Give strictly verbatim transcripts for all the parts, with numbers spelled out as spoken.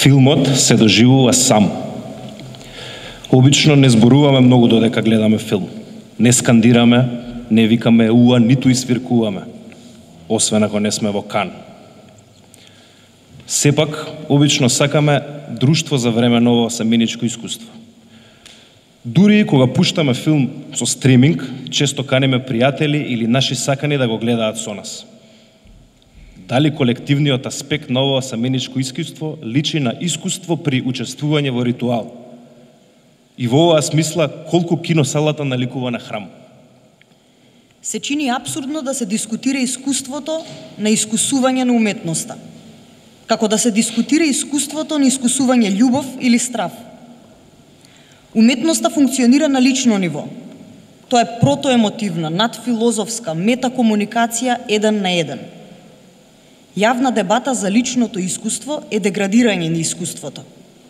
Филмот се доживува сам. Обично не зборуваме многу додека гледаме филм. Не скандираме, не викаме уа, ниту извиркуваме, освен ако не сме во Кан. Сепак, обично сакаме друштво за време на ово саменичко искуство. Дури и кога пуштаме филм со стриминг, често канеме пријатели или наши сакани да го гледаат со нас. Дали колективниот аспект на ово саменичко искуство личи на искуство при учествување во ритуал? И во оваа смисла, колку киносалата наликува на храм? Се чини апсурдно да се дискутира искуството на искусување на уметноста, како да се дискутира искуството на искусување љубов или страв. Уметноста функционира на лично ниво. Тоа е протоемотивна, надфилозофска, метакомуникација еден на еден. Јавна дебата за личното искуство е деградирање на искуството.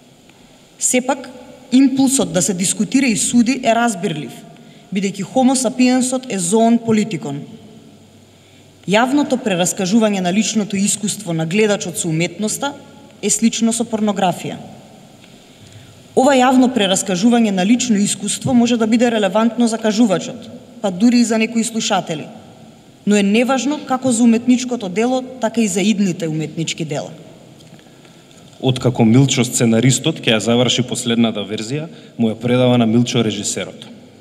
Сепак, импулсот да се дискутира и суди е разбирлив, бидејќи хомо сапиенсот е зоон политикон. Јавното прераскажување на личното искуство на гледачот со уметноста е слично со порнографија. Ова јавно прераскажување на лично искуство може да биде релевантно за кажувачот, па дури и за некои слушатели, но е неважно како за уметничкото дело, така и за идните уметнички дела. Откако Милчо сценаристот ќе ја заврши последната верзија, му ја предава на Милчо режисерот.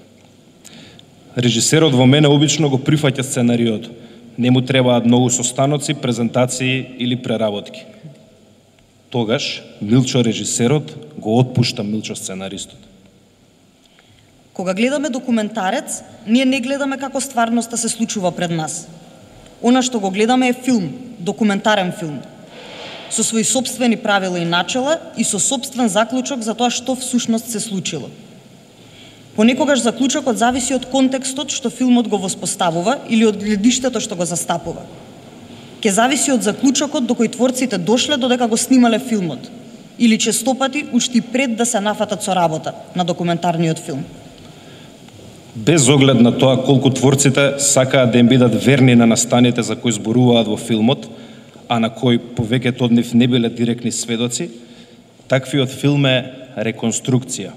Режисерот во мене обично го прифаќа сценариот. Не му требаат многу состаноци, презентации или преработки. Тогаш Милчо режисерот го отпушта Милчо сценаристот. Кога гледаме документарец, ние не гледаме како стварноста се случува пред нас. Она што го гледаме е филм, документарен филм, со своји сопствени правила и начела и со сопствен заклучок за тоа што всушност се случило. Понекогаш заклучокот зависи од контекстот што филмот го воспоставува или од гледиштето што го застапува. Ке зависи од заклучокот до кој творците дошле додека го снимале филмот, или честопати уште пред да се нафатат со работа на документарниот филм. Без оглед на тоа колку творците сакаат да им бидат верни на настаните за кои зборуваат во филмот, а на кои повеќето од нив не биле директни сведоци, таквиот филм е реконструкција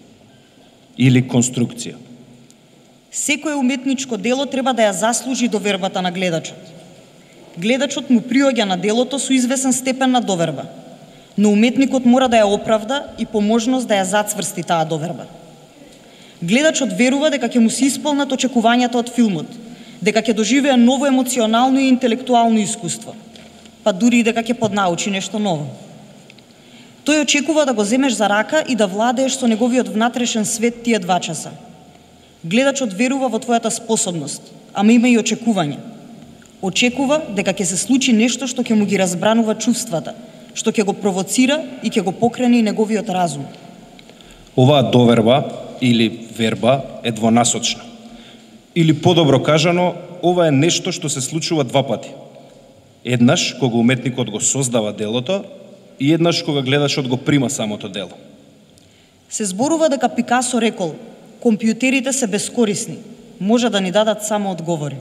или конструкција. Секое уметничко дело треба да ја заслужи довербата на гледачот. Гледачот му приоѓа на делото со извесен степен на доверба, но уметникот мора да ја оправда и по можност да ја зацврсти таа доверба. Гледачот верува дека ќе му се исполнат очекувањата од филмот, дека ќе доживее ново емоционално и интелектуално искуство, па дури и дека ќе поднаучи нешто ново. Тој очекува да го земеш за рака и да владееш со неговиот внатрешен свет тие два часа. Гледачот верува во твојата способност, ама има и очекување. Очекува дека ќе се случи нешто што ќе му ги разбранува чувствата, што ќе го провоцира и ќе го покрени неговиот разум. Оваа доверба или верба е двонасочна. Или подобро кажано, ова е нешто што се случува два пати. Еднаш кога уметникот го создава делото и еднаш кога гледачот го прима самото дело. Се зборува дека Пикасо рекол: компјутерите се бескорисни, може да ни дадат само одговори.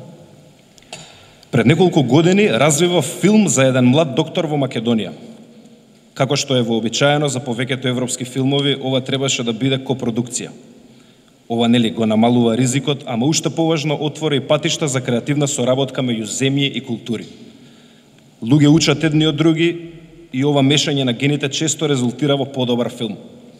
Пред неколку години развива филм за еден млад доктор во Македонија. Како што е вообичаено за повеќето европски филмови, ова требаше да биде копродукција. Ова нели го намалува ризикот, ама уште поважно отвора и патишта за креативна соработка меѓу земји и култури. Луѓе учат едни од други и ова мешање на гените често резултира во подобар филм.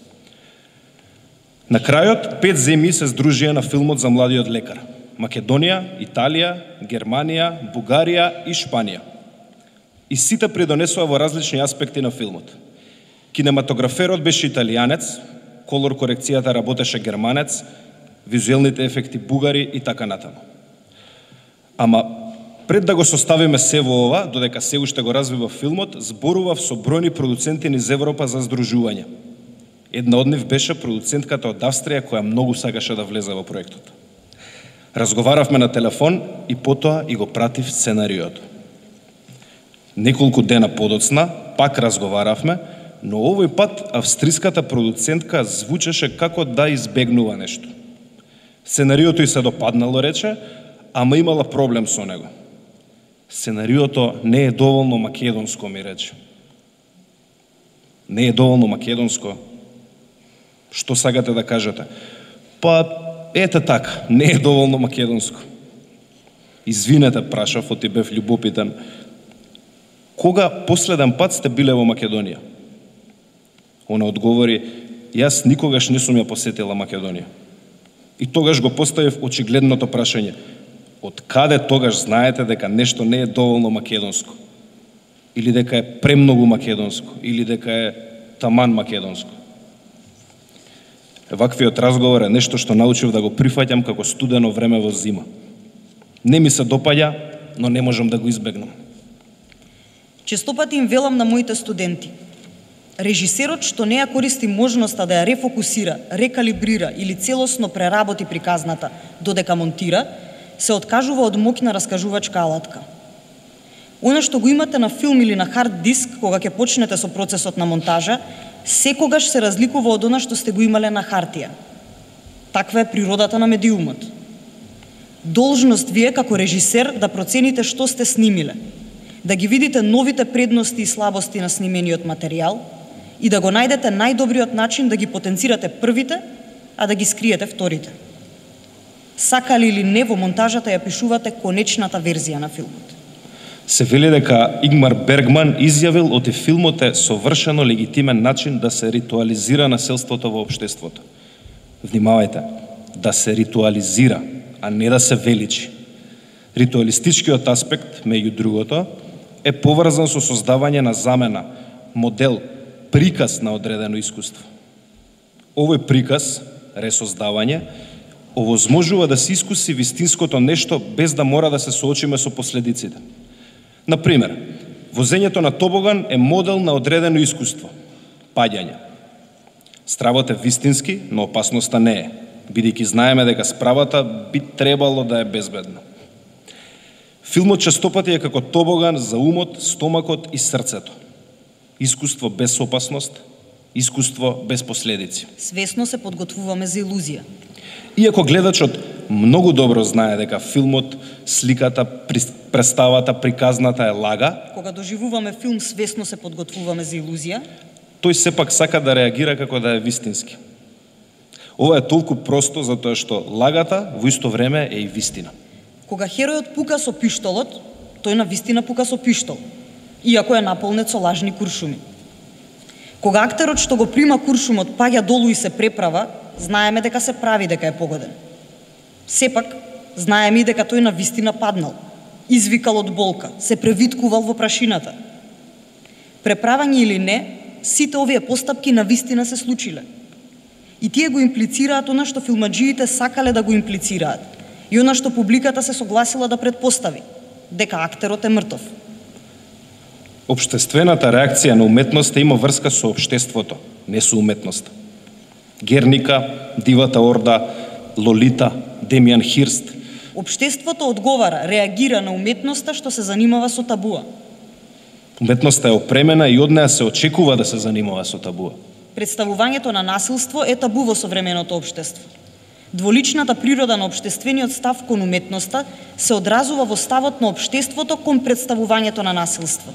На крајот, пет земји се здружија на филмот за младиот лекар: Македонија, Италија, Германија, Бугарија и Шпанија. И сите придонесоа во различни аспекти на филмот. Кинематограферот беше италијанец, колор корекцијата работеше германец, визуелните ефекти бугари и така натаму. Ама пред да го составиме се во ова, додека се уште го развива филмот, зборував со бројни продуценти низ Европа за здружување. Една од нив беше продуцентката од Австрија која многу сакаше да влезе во проектот. Разговаравме на телефон и потоа и го пратив сценариото. Неколку дена подоцна пак разговаравме, но овој пат австриската продуцентка звучеше како да избегнува нешто. Сценариото и се допаднало, рече, ама имала проблем со него. Сценариото не е доволно македонско, ми рече. Не е доволно македонско. Што сакате да кажете? Па, ете така, не е доволно македонско. Извинете, прашав, оти бев љубопитен. Кога последен пат сте биле во Македонија? Она одговори, јас никогаш не сум ја посетила Македонија. И тогаш го поставив очигледното прашање. Од каде тогаш знаете дека нешто не е доволно македонско? Или дека е премногу македонско? Или дека е таман македонско? Ваквиот разговор е нешто што научив да го прифаќам како студено време во зима. Не ми се допаѓа, но не можам да го избегнам. Честопати им велам на моите студенти. Режисерот што не ја користи можноста да ја рефокусира, рекалибрира или целосно преработи приказната додека монтира, се откажува од моќна раскажувачка алатка. Оно што го имате на филм или на хард диск кога ќе почнете со процесот на монтажа, секогаш се разликува од она што сте го имале на хартија. Таква е природата на медиумот. Должност ви е како режисер да процените што сте снимиле, да ги видите новите предности и слабости на снимениот материјал и да го најдете најдобриот начин да ги потенцирате првите, а да ги скриете вторите. Сакали или не, во монтажата ја пишувате конечната верзија на филмот. Се вели дека Игмар Бергман изјавил оти филмот е совршено легитимен начин да се ритуализира населството во општеството. Внимавајте, да се ритуализира, а не да се величи. Ритуалистичкиот аспект, меѓу другото, е поврзан со создавање на замена, модел, приказ на одредено искуство. Овој приказ, ресоздавање, овозможува да се искуси вистинското нешто без да мора да се соочиме со последиците. Например, возењето на тобоган е модел на одредено искуство – паѓање. Стравот е вистински, но опасноста не е, бидејќи знаеме дека справата би требало да е безбедна. Филмот честопати е како тобоган за умот, стомакот и срцето. Искуство без опасност, искуство без последици. Свесно се подготвуваме за илузија. Иако гледачот многу добро знае дека филмот, сликата, представата, приказната е лага, кога доживуваме филм свесно се подготвуваме за илузија, тој сепак сака да реагира како да е вистински. Ова е толку просто затоа што лагата во исто време е и вистина. Кога херојот пука со пиштолот, тој на вистина пука со пиштол, иако е наполнет со лажни куршуми. Кога актерот што го прима куршумот паѓа долу и се преправа, знаеме дека се прави дека е погоден. Сепак, знаеме и дека тој на вистина паднал, извикал од болка, се превиткувал во прашината. Преправање или не, сите овие постапки на вистина се случиле. И тие го имплицираат она што филмаджиите сакале да го имплицираат и она што публиката се согласила да предпостави, дека актерот е мртов. Општествената реакција на уметноста има врска со општеството, не со уметноста. Герника, Дивата орда, Лолита, Демјан Хирст. Општеството одговара, реагира на уметноста што се занимава со табуа. Уметноста е опремена и од неа се очекува да се занимава со табуа. Представувањето на насилство е табу во современото општество. Дволичната природа на општествениот став кон уметноста се одразува во ставот на општеството кон представувањето на насилство.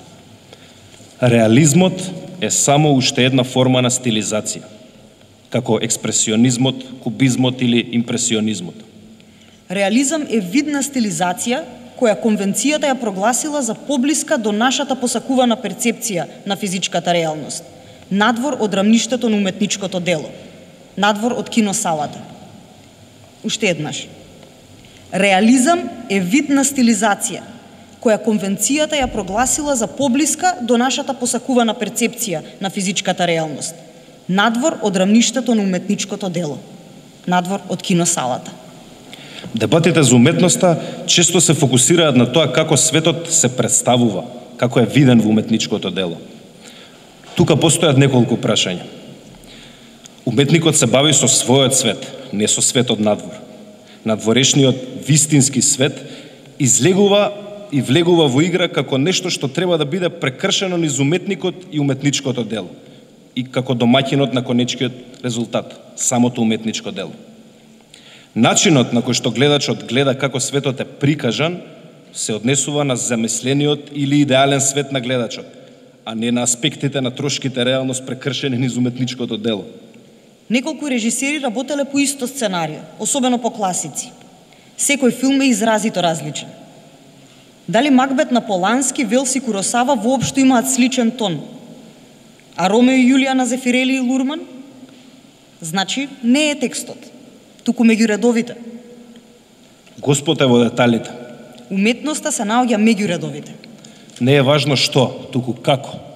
Реализмот е само уште една форма на стилизација, како експресионизмот, кубизмот или импресионизмот. Реализам е вид на стилизација која конвенцијата ја прогласила за поблиска до нашата посакувана перцепција на физичката реалност, надвор од рамништето на уметничкото дело, надвор од киносалата. Уште еднаш. Реализам е вид на стилизација која конвенцијата ја прогласила за поблиска до нашата посакувана перцепција на физичката реалност, надвор од рамништето на уметничкото дело, надвор од киносалата. Дебатите за уметноста често се фокусираат на тоа како светот се представува, како е виден во уметничкото дело. Тука постојат неколку прашања. Уметникот се бави со својот свет, не со светот надвор. Надворешниот вистински свет излегува и влегува во игра како нешто што треба да биде прекршено низ уметникот и уметничкото дело и како домаќинот на конечниот резултат, самото уметничко дело. Начинот на кој што гледачот гледа како светот е прикажан се однесува на замислениот или идеален свет на гледачот, а не на аспектите на трошките реалност прекршени низ уметничкото дело. Неколку режисери работеле по исто сценарио, особено по класици. Секој филм е изразито различен. Дали Макбет на Полански, Велс и Куросава воопшто имаат сличен тон? А Ромео и Јулија на Зефирели и Лурман? Значи, не е текстот, туку меѓу редовите. Господ е во деталите. Уметноста се наоѓа меѓу редовите. Не е важно што, туку како.